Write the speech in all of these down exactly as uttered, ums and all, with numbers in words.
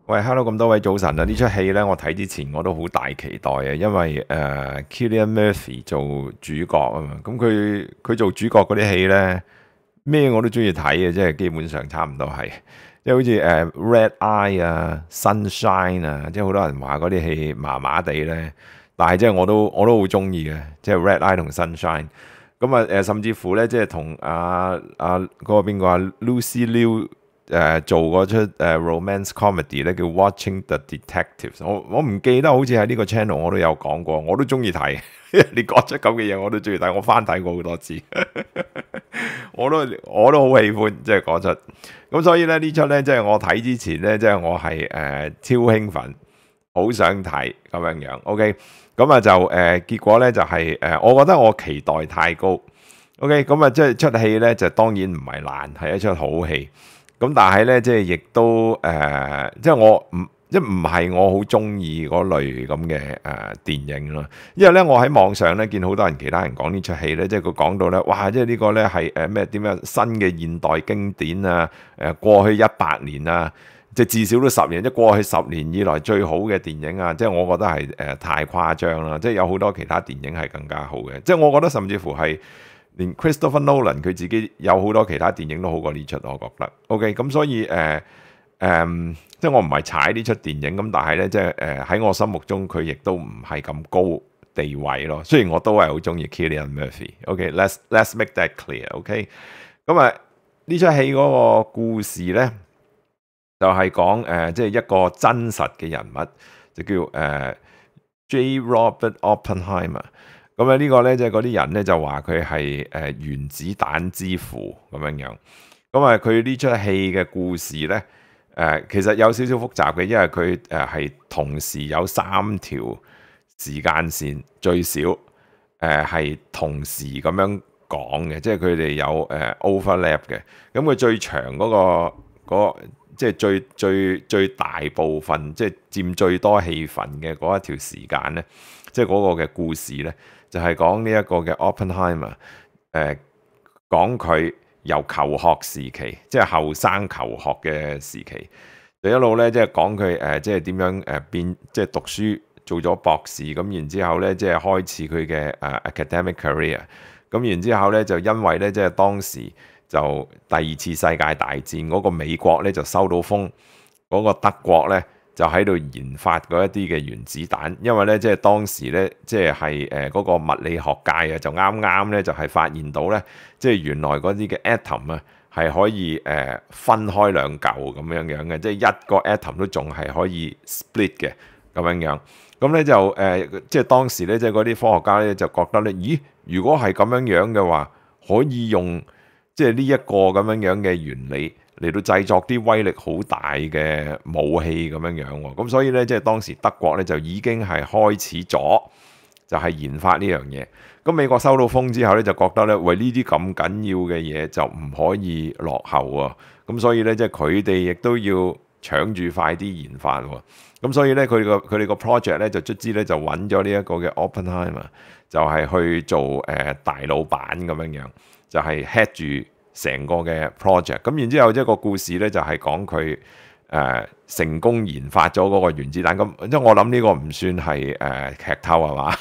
喂，Hello，咁多位早晨啊！呢出戲呢，我睇之前我都好大期待啊，因為誒、呃、Cillian Murphy 做主角啊嘛，咁佢佢做主角嗰啲戲呢，咩我都中意睇嘅，即係基本上差唔多係，即係好似誒、呃、Red Eye 啊、Sunshine 啊，即係好多人話嗰啲戲麻麻地呢，但係即係我都我都好中意嘅，即係 Red Eye 同 Sunshine。咁啊誒，甚至乎呢，即係同阿阿嗰個邊個啊 Lucy Liu。誒、呃、做嗰出誒、呃、romance comedy 咧叫 Watching the Detectives，我我唔記得好似喺呢個 channel 我都有講過，我都中意睇，你講出咁嘅嘢我都中意睇，我翻睇過好多次，我都我都好喜歡即係嗰出，咁所以咧呢出咧即係我睇之前咧即係我係誒、呃、超興奮，好想睇咁樣樣，OK，咁啊就誒、呃、結果咧就係、是、誒、呃、我覺得我期待太高，OK，咁啊即係出戲咧就當然唔係爛，係一出好戲。咁但係咧，即係亦都誒、呃，即係我唔即係唔係我好中意嗰類咁嘅誒電影咯。因為咧，我喺網上咧見好多人其他人講呢出戲咧，即係佢講到咧，哇！即係呢個咧係誒咩點樣新嘅現代經典啊？誒過去一百年啊，即係至少都十年，即係過去十年以來最好嘅電影啊！即係我覺得係誒、呃、太誇張啦。即係有好多其他電影係更加好嘅。即係我覺得甚至乎係。連 Christopher Nolan 佢自己有好多其他電影都好過呢出，我覺得。OK，咁所以誒誒、呃呃，即係我唔係踩呢出電影，咁但係咧，即係誒喺我心目中佢亦都唔係咁高地位咯。雖然我都係好中意 Cillian Murphy。OK，let's let's make that clear。OK，咁啊呢出戲嗰個故事咧，就係講誒即係一個真實嘅人物，就叫誒、呃、J. Robert Oppenheimer。咁咧呢個咧即係嗰啲人咧就話佢係誒原子彈之父咁樣樣。咁啊佢呢出戲嘅故事咧誒、呃、其實有少少複雜嘅，因為佢誒係同時有三條時間線最少誒係、呃、同時咁樣講嘅，即係佢哋有誒、呃、overlap 嘅。咁佢最長嗰、嗰個嗰即係最最最大部分即係佔最多戲份嘅嗰一條時間咧，即係嗰個嘅故事咧。就係講呢一個嘅 Oppenheimer，誒、呃、講佢由求學時期，即係後生求學嘅時期，就一路咧即係講佢誒即係點樣誒變，即係讀書做咗博士，咁然之後咧即係開始佢嘅誒 academic career，咁然之後咧就因為咧即係當時就第二次世界大戰嗰個美國咧就收到風，嗰個德國咧。就喺度研發嗰一啲嘅原子彈，因為咧即係當時咧即係係誒嗰個物理學界啊，就啱啱咧就係發現到咧，即係原來嗰啲嘅 atom 啊係可以誒分開兩嚿咁樣樣嘅，即係一個 atom 都仲係可以 split 嘅咁樣樣。咁咧就誒即係當時咧即係嗰啲科學家咧就覺得咧，咦？如果係咁樣樣嘅話，可以用即係呢一個咁樣樣嘅原理。嚟到製作啲威力好大嘅武器咁樣樣喎，咁所以咧即係當時德國咧就已經係開始咗就係研發呢樣嘢。咁美國收到風之後咧就覺得咧，喂，呢啲咁緊要嘅嘢就唔可以落後啊。咁所以咧即係佢哋亦都要搶住快啲研發喎。咁所以咧佢個佢哋個 project 咧就卒之咧就揾咗呢一個嘅 Oppenheimer 就係去做誒、呃、大老闆咁樣樣，就係 head 住。成個嘅 project，咁然之後一個故事咧就係講佢誒成功研發咗嗰個原子彈，咁即係我諗呢個唔算係誒、呃、劇透係嘛？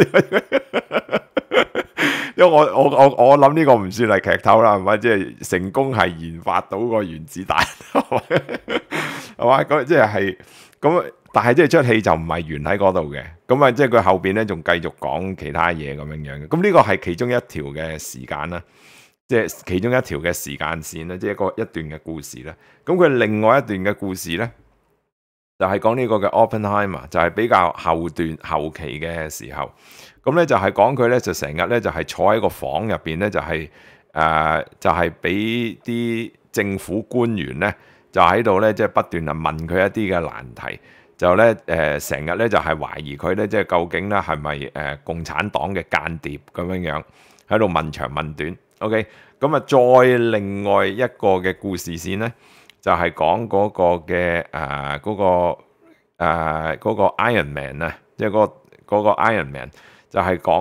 因為我我我我諗呢個唔算係劇透啦，係咪？即係成功係研發到個原子彈，係嘛？咁即係係咁，但係即係出戲就唔係完喺嗰度嘅，咁啊即係佢後邊咧仲繼續講其他嘢咁樣樣嘅，咁呢個係其中一條嘅時間啦。即係其中一條嘅時間線咧，即係一個一段嘅故事咧。咁佢另外一段嘅故事咧，就係講呢個嘅 Oppenheimer，就係比較後段後期嘅時候。咁咧就係講佢咧就成日咧就係坐喺個房入邊咧，就係誒就係俾啲政府官員咧就喺度咧即係不斷啊問佢一啲嘅難題，就咧誒成日咧就係懷疑佢咧即係究竟咧係咪誒共產黨嘅間諜咁樣樣喺度問長問短。OK，咁啊，再另外一個嘅故事線咧，就係講嗰個嘅誒嗰個誒嗰個 Iron Man 啊，即係嗰個嗰個 Iron Man，就係講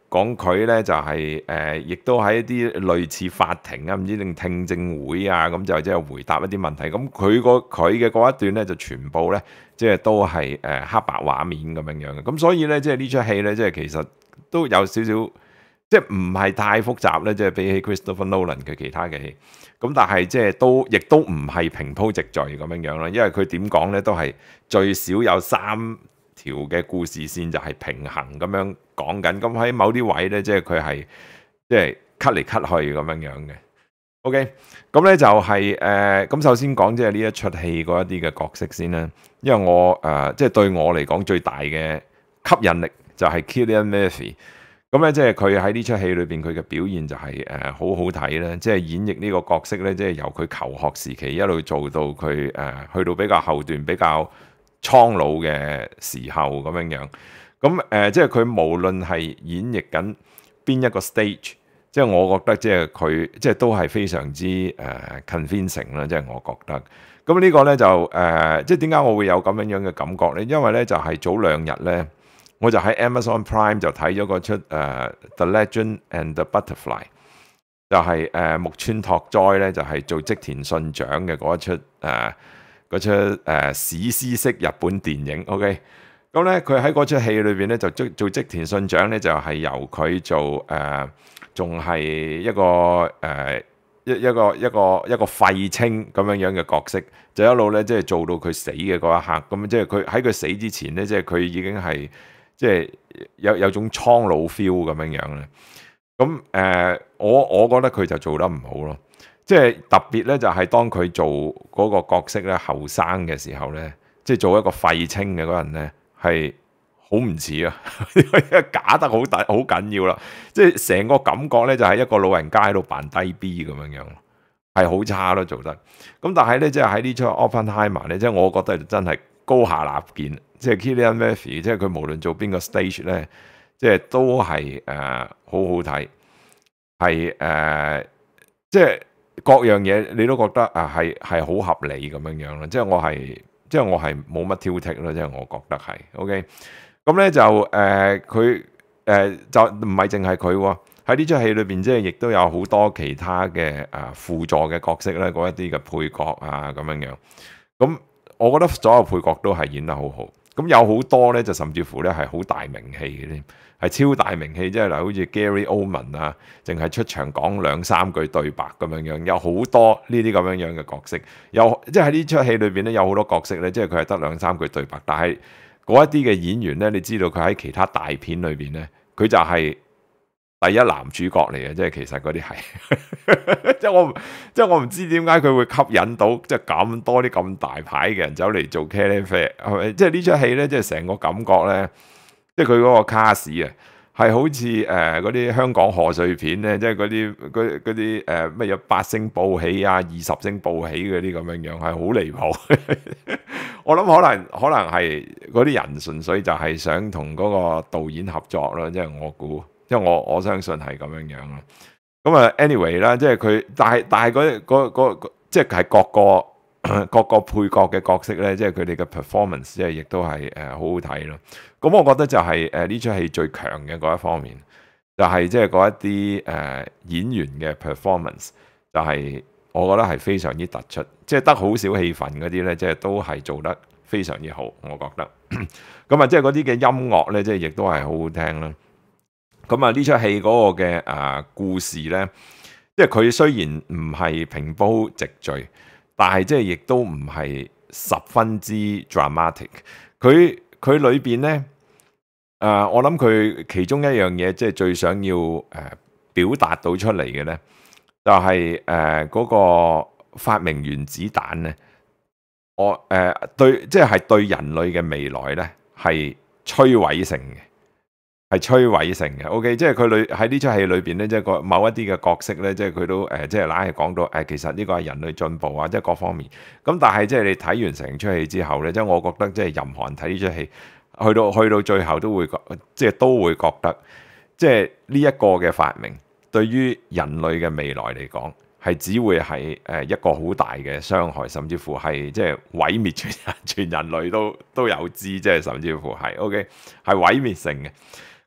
講佢咧就係誒，亦都喺一啲類似法庭啊，唔知定聽證會啊，咁就即係回答一啲問題。咁佢個佢嘅嗰一段咧就全部咧即係都係誒黑白畫面咁樣樣嘅。咁所以咧即係呢出戲咧即係其實都有少少。即係唔係太複雜咧，即係比起 Christopher Nolan 嘅其他嘅戲，咁但係即係都亦都唔係平鋪直敍咁樣樣啦，因為佢點講咧都係最少有三條嘅故事線就係平衡咁樣講緊，咁喺某啲位咧即係佢係即係 cut 嚟 cut 去咁樣樣嘅。OK， 咁咧就係誒咁首先講即係呢一出戲嗰一啲嘅角色先啦，因為我誒即係對我嚟講最大嘅吸引力就係 Cillian Murphy。咁咧，即係佢喺呢出戲裏邊，佢嘅表現就係誒好好睇啦。即係演繹呢個角色咧，即係由佢求學時期一路做到佢誒去到比較後段、比較蒼老嘅時候咁樣樣。咁誒，即係佢無論係演繹緊邊一個 stage，即係我覺得即係佢即係都係非常之誒 convincing 啦。即係我覺得。咁呢個咧就誒，即係點解我會有咁樣樣嘅感覺咧？因為咧就係早兩日咧。我就喺 Amazon Prime 就睇咗嗰出誒、uh, The Legend and the Butterfly， 就係、是、誒、uh, 木村拓哉咧就係、是、做織田信長嘅嗰一出誒嗰、uh, 出誒、uh, 史詩式日本電影。OK，咁咧佢喺嗰出戲裏邊咧就做做織田信長咧就係、是、由佢做誒，仲、uh, 係一個誒、uh, 一一個一個一個廢青咁樣樣嘅角色，就一路咧即係做到佢死嘅嗰一刻。咁即係佢喺佢死之前咧，即係佢已經係。即係有有種蒼老 feel 咁樣樣咧，咁誒、呃，我我覺得佢就做得唔好咯。即係特別咧，就係當佢做嗰個角色咧後生嘅時候咧，即係做一個廢青嘅嗰人咧，係好唔似啊，假得好大好緊要啦。即係成個感覺咧，就係一個老人家喺度扮低 B 咁樣樣，係好差咯做得。咁但係咧，即係喺呢出 Oppenheimer 咧，即係我覺得真係高下立見。即係 Cillian Murphy，即係佢無論做邊個 stage 咧，即係都係誒、呃、好好睇，係誒、呃、即係各樣嘢你都覺得啊係係好合理咁樣樣啦。即係我係即係我係冇乜挑剔咯，即係我覺得係 OK。咁咧就誒佢誒就唔係淨係佢喎，喺呢出戲裏邊即係亦都有好多其他嘅誒輔助嘅角色咧，嗰一啲嘅配角啊咁樣樣。咁我覺得所有配角都係演得好好。咁有好多咧，就甚至乎咧係好大名氣嘅添，係超大名氣，即係嗱，好似 Gary Oldman 啊，淨係出場講兩三句對白咁樣樣，有好多呢啲咁樣樣嘅角色，有即係喺呢出戲裏邊咧有好多角色咧，即係佢係得兩三句對白，但係嗰一啲嘅演員咧，你知道佢喺其他大片裏邊咧，佢就係第一男主角嚟嘅，即係其實嗰啲係，即係我即係我唔知點解佢會吸引到即係咁多啲咁大牌嘅人走嚟做茄喱啡，係咪？即係呢出戲咧，即係成個感覺咧，即係佢嗰個卡士啊，係好似誒嗰啲香港賀歲片咧，即係嗰啲嗰嗰啲誒咩有八星報喜啊、二十星報喜嗰啲咁樣樣，係好離譜。我諗可能可能係嗰啲人純粹就係想同嗰個導演合作咯，即係我估。即係我我相信係咁樣樣咯。咁啊，anyway 啦，即係佢，但係但係嗰嗰嗰即係係各個各個配角嘅角色咧，即係佢哋嘅 performance，即係亦都係誒好好睇咯。咁我覺得就係誒呢出戲最強嘅嗰一方面，就係即係嗰一啲誒演員嘅 performance，就係我覺得係非常之突出，即係得好少戲份嗰啲咧，即係都係做得非常之好，我覺得。咁啊，即係嗰啲嘅音樂咧，即係亦都係好好聽啦。咁啊，呢出戲嗰個嘅啊故事咧，即係佢雖然唔係平鋪直敍，但係即係亦都唔係十分之 dramatic。佢佢裏邊咧，誒我諗佢其中一樣嘢，即係最想要誒表達到出嚟嘅咧，就係誒嗰個發明原子彈咧，我誒對，即係係對人類嘅未來咧係摧毀性嘅。係摧毀性嘅 ，OK，即係佢裏喺呢出戲裏邊咧，即係個某一啲嘅角色咧，即係佢都誒，即係硬係講到誒，其實呢個係人類進步啊，即係各方面。咁但係即係你睇完成出戲之後咧，即係我覺得即係任何人睇呢出戲，去到去到最後都會覺，即係都會覺得，即係呢一個嘅發明對於人類嘅未來嚟講，係只會係誒一個好大嘅傷害，甚至乎係即係毀滅全人全人類都都有知，即係甚至乎係 OK 係毀滅性嘅。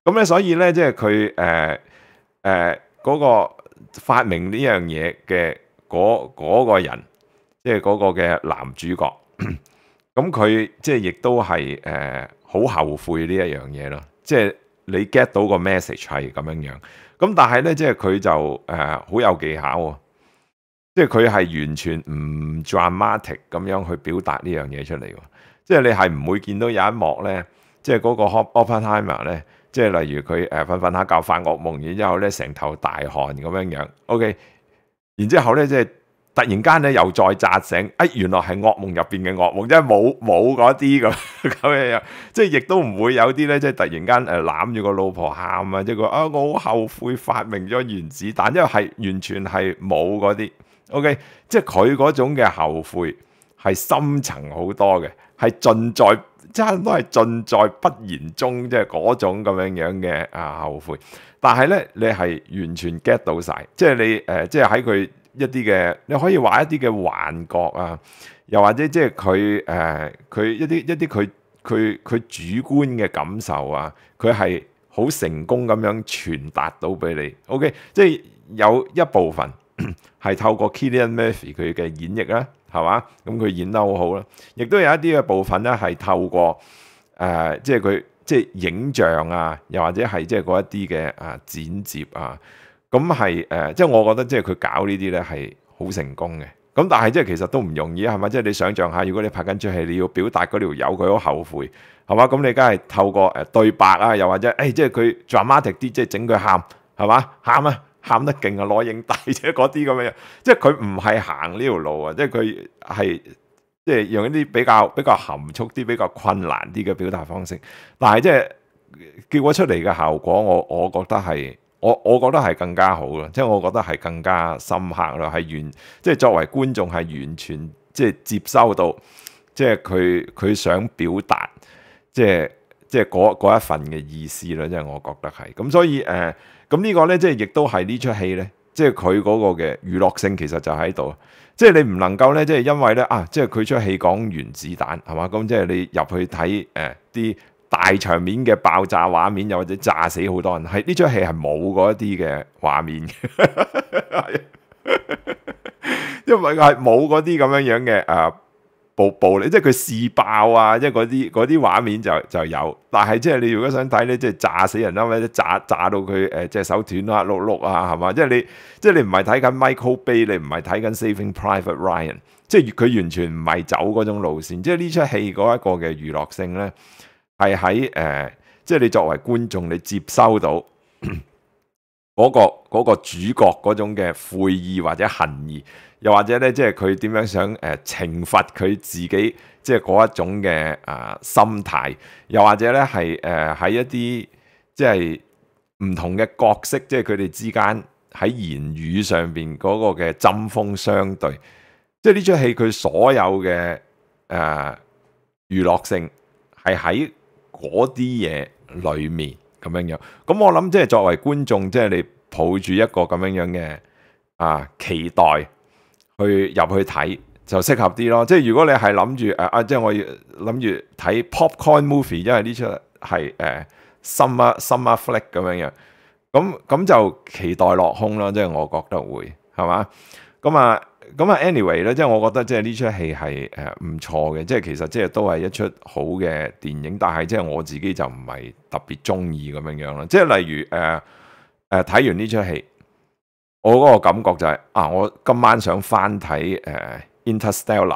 咁咧，所以咧，即係佢誒誒嗰個發明呢樣嘢嘅嗰嗰個人，即係嗰個嘅男主角。咁佢即係亦都係誒好後悔呢一樣嘢咯。即係你 get 到個 message 係咁樣樣。咁但係咧，即係佢就誒好、呃、有技巧喎。即係佢係完全唔 dramatic 咁樣去表達呢樣嘢出嚟喎。即係你係唔會見到有一幕咧，即係嗰個 Oppenheimer 咧，即係例如佢誒瞓瞓下覺發惡夢，然之後咧成頭大汗咁樣樣。OK， 然之後咧即係突然間咧又再扎醒，哎原來係噩夢入邊嘅噩夢，即係冇冇嗰啲咁咁樣樣。即係亦都唔會有啲咧，即係突然間誒攬住個老婆喊啊，即係佢啊我好後悔發明咗原子彈，因為係完全係冇嗰啲。OK， 即係佢嗰種嘅後悔係深層好多嘅，係盡在差唔多係盡在不言中，即係嗰種咁樣樣嘅啊後悔。但係咧，你係完全 get 到晒，即係你誒、呃，即係喺佢一啲嘅，你可以話一啲嘅幻覺啊，又或者即係佢誒佢一啲一啲佢佢佢主觀嘅感受啊，佢係好成功咁樣傳達到俾你。OK， 即係有一部分。係透過 Cillian Murphy 佢嘅演繹啦，係嘛？咁佢演得好好啦，亦都有一啲嘅部分咧係透過誒、呃，即係佢即係影像啊，又或者係即係嗰一啲嘅啊剪接啊，咁係誒，即係我覺得即係佢搞呢啲咧係好成功嘅。咁但係即係其實都唔容易啊，係嘛？即係你想象下，如果你拍緊出戲，你要表達嗰條友佢好後悔，係嘛？咁你梗係透過誒對白啊，又或者誒、哎，即係佢 dramatic 啲，即係整佢喊，係嘛？喊啊！喊得勁啊，攞影帝啫，嗰啲咁嘅嘢，即係佢唔係行呢條路啊，即係佢係即係用一啲比較比較含蓄啲、比較困難啲嘅表達方式，但係即係結果出嚟嘅效果，我我覺得係我我覺得係更加好咯，即係我覺得係更加深刻咯，係完即係作為觀眾係完全即係接收到，即係佢佢想表達，即係即係嗰嗰一份嘅意思咯，即係我覺得係咁，所以誒。呃咁呢個咧，即係亦都係呢出戲咧，即係佢嗰個嘅娛樂性其實就喺度，即係你唔能夠咧，即係因為咧啊，即係佢出戲講原子彈係嘛，咁即係你入去睇誒啲大場面嘅爆炸畫面，又或者炸死好多人，係呢出戲係冇嗰一啲嘅畫面嘅，因為係冇嗰啲咁樣樣嘅誒。暴暴力，即係佢試爆啊！即係嗰啲嗰啲畫面就就有，但係即係你如果想睇咧，即係炸死人啦，或者炸炸到佢誒隻手斷啊、碌碌啊，係嘛？即係你即係你唔係睇緊 Michael Bay，你唔係睇緊 Saving Private Ryan，即係佢完全唔係走嗰種路線。即係呢出戲嗰一個嘅娛樂性咧，係喺誒，即係你作為觀眾，你接收到嗰個嗰個主角嗰種嘅悔意或者恨意。又或者咧，即係佢點樣想誒、呃、懲罰佢自己，即係嗰一種嘅啊、呃、心態。又或者咧係誒喺一啲即係唔同嘅角色，即係佢哋之間喺言語上邊嗰個嘅針鋒相對。即係呢出戲佢所有嘅誒、呃、娛樂性係喺嗰啲嘢裡面咁樣樣。咁我諗即係作為觀眾，即係你抱住一個咁樣樣嘅啊期待。去入去睇就適合啲咯，即係如果你係諗住誒啊，即係我要諗住睇 popcorn movie，因為呢出係誒 summer summer flick 咁樣樣，咁咁就期待落空咯，即係我覺得會係嘛，咁啊咁啊 anyway 咧，即係我覺得即係呢出戲係誒唔錯嘅，即係其實即係都係一出好嘅電影，但係即係我自己就唔係特別中意咁樣樣咯，即係例如誒誒睇完呢出戲。我嗰個感覺就係、是、啊，我今晚想翻睇誒、呃、Interstellar，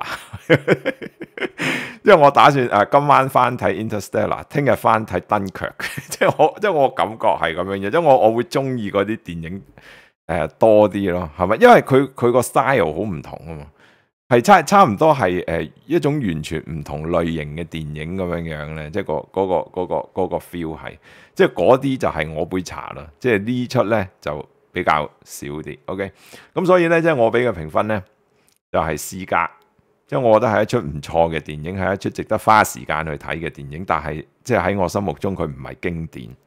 因為我打算誒、呃、今晚翻睇 Interstellar， 聽日翻睇 Dunkirk， 即係我即係我感覺係咁樣嘅，即係我我會中意嗰啲電影誒、呃、多啲咯，係咪？因為佢佢個 style 好唔同啊嘛，係差差唔多係誒、呃、一種完全唔同類型嘅電影咁樣樣咧，即係、嗰個嗰、嗰個嗰、嗰個嗰個 feel 係，即係嗰啲就係我杯茶啦，即係呢出咧就。比較少啲 ，OK，咁所以咧，即係我俾嘅評分咧，就係 C 加，即係我覺得係一出唔錯嘅電影，係一出值得花時間去睇嘅電影，但係即係喺我心目中佢唔係經典。